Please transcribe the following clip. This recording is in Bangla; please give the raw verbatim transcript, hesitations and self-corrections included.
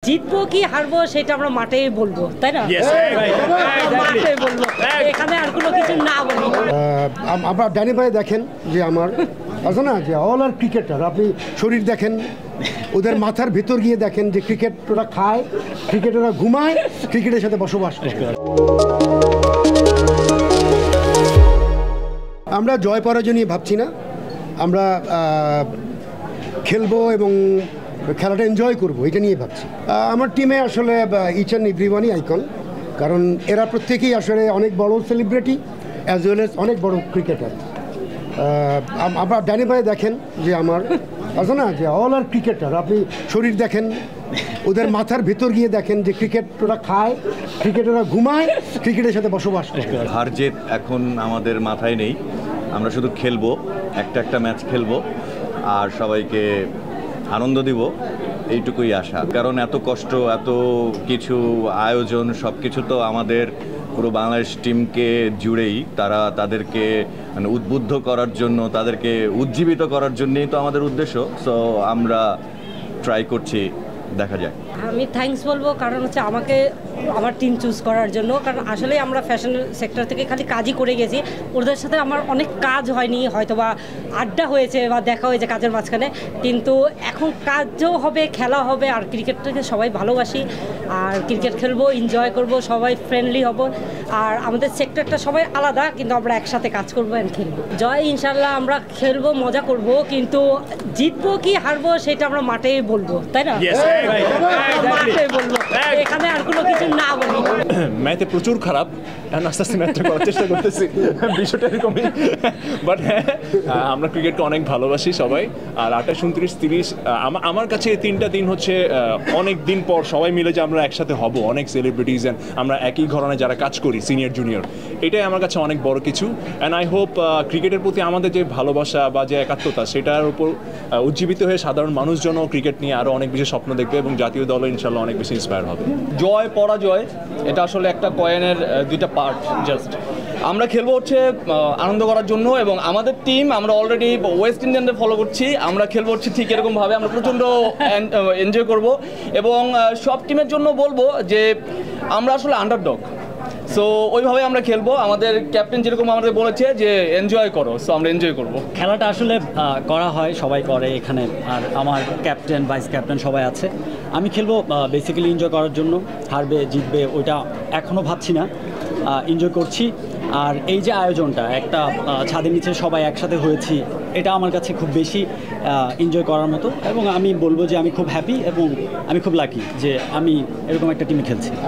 জিতবো কি হারবো সেটা আমরা মাঠে বলবো, তাই না? মাঠে বলবো, এখানে আর কোনো কিছু না বলি। আপনার ডানি ভাই দেখেন যে আমার আছে না যে অল আর ক্রিকেটার, আপনি শরীর দেখেন, ওদের মাথার ভেতর গিয়ে দেখেন যে ক্রিকেট ওরা খায়, ক্রিকেট ওরা ঘুমায়, ক্রিকেটের সাথে বসবাস করে। আমরা জয় পরাজয় নিয়ে ভাবছি না, আমরা খেলবো এবং খেলাটা এনজয় করবো এটা নিয়ে ভাবছি। আমার টিমে আসলে ইচ অ্যান্ড এভরিওয়ানই আইকন, কারণ এরা প্রত্যেকেই আসলে অনেক বড় সেলিব্রিটি অ্যাজ ওয়েল এজ অনেক বড় ক্রিকেটার। আপনার ডানি ভাই দেখেন যে আমার আছে না যে অল আর ক্রিকেটার, আপনি শরীর দেখেন, ওদের মাথার ভেতর গিয়ে দেখেন যে ক্রিকেট ওরা খায়, ক্রিকেট ওরা ঘুমায়, ক্রিকেটের সাথে বসবাস করে। হার জিত এখন আমাদের মাথায় নেই, আমরা শুধু খেলবো, একটা একটা ম্যাচ খেলবো আর সবাইকে আনন্দ দিব, এইটুকুই আশা। কারণ এত কষ্ট, এত কিছু আয়োজন, সব কিছু তো আমাদের পুরো বাংলাদেশ টিমকে জুড়েই, তারা তাদেরকে মানে উদ্বুদ্ধ করার জন্য, তাদেরকে উজ্জীবিত করার জন্যই তো আমাদের উদ্দেশ্য। সো আমরা ট্রাই করছি, দেখা যাক। আমি থ্যাঙ্কস বলবো, কারণ হচ্ছে আমাকে আমার টিম চুজ করার জন্য, কারণ আসলে আমরা ফ্যাশন সেক্টর থেকে খালি কাজই করে গেছি, ওদের সাথে আমার অনেক কাজ হয়নি, হয়তো বা আড্ডা হয়েছে বা দেখা হয়েছে কাজের মাঝখানে, কিন্তু এখন কাজও হবে, খেলা হবে, আর ক্রিকেটটাকে সবাই ভালোবাসি, আর ক্রিকেট খেলবো, এনজয় করব, সবাই ফ্রেন্ডলি হব, আর আমাদের সেক্টরটা সবাই আলাদা, কিন্তু আমরা একসাথে কাজ করবো অ্যান্ড খেলবো। জয় ইনশাল্লাহ আমরা খেলবো, মজা করব, কিন্তু জিতবো কি হারবো সেটা আমরা মাঠে বলবো, তাই না? মাঠে বলবো, এখানে আর কোনো কিছু না বলি। ম্যাথে প্রচুর খারাপ, আস্তে আস্তে ম্যাথটা করার চেষ্টা করতেছি, বিষয়টা এরকমই। বাট হ্যাঁ, আমরা ক্রিকেটকে অনেক ভালোবাসি সবাই। আর আঠাশ উনত্রিশ তিরিশ আমার কাছে তিনটা দিন হচ্ছে অনেক দিন পর সবাই মিলে যে আমরা একসাথে হব, অনেক সেলিব্রিটিজ অ্যান্ড আমরা একই ঘরানায় যারা কাজ করি, সিনিয়র জুনিয়র, এটাই আমার কাছে অনেক বড় কিছু। অ্যান্ড আই হোপ ক্রিকেটের প্রতি আমাদের যে ভালোবাসা বা যে একাত্মতা, সেটার উপর উজ্জীবিত হয়ে সাধারণ মানুষজনও ক্রিকেট নিয়ে আরও অনেক বেশি স্বপ্ন দেখবে এবং জাতীয় দল ইনশাল্লাহ অনেক বেশি ইন্সপায়ার হবে। জয় পরাজয় এটা আসলে একটা কয়েনের দুইটা পার্ট। জাস্ট আমরা খেলবো হচ্ছে আনন্দ করার জন্য, এবং আমাদের টিম আমরা অলরেডি ওয়েস্ট ইন্ডিয়ানদের ফলো করছি, আমরা খেলবো হচ্ছে ঠিক এরকমভাবে, আমরা প্রচণ্ড এনজয় করব। এবং সব টিমের জন্য বলবো যে আমরা আসলে আন্ডারডগ, সো ওইভাবে আমরা খেলবো। আমাদের ক্যাপ্টেন যেরকম আমাদের বলেছে যে এনজয় করো, সো আমরা এনজয় করব। খেলাটা আসলে করা হয়, সবাই করে এখানে, আর আমার ক্যাপ্টেন, ভাইস ক্যাপ্টেন সবাই আছে। আমি খেলবো বেসিক্যালি এনজয় করার জন্য, হারবে জিতবে ওইটা এখনও ভাবছি না, এনজয় করছি। আর এই যে আয়োজনটা, একটা ছাদের নিচে সবাই একসাথে হয়েছি, এটা আমার কাছে খুব বেশি এনজয় করার মতো, এবং আমি বলবো যে আমি খুব হ্যাপি এবং আমি খুব লাকি যে আমি এরকম একটা টিমে খেলছি।